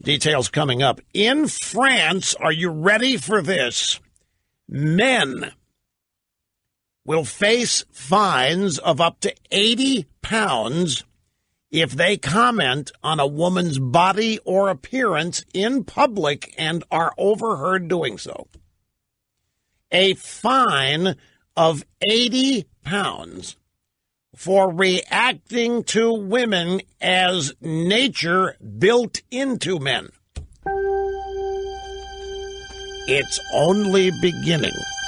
Details coming up. In France, are you ready for this? Men will face fines of up to 80 pounds if they comment on a woman's body or appearance in public and are overheard doing so. A fine of 80 pounds for reacting to women as nature built into men. It's only beginning.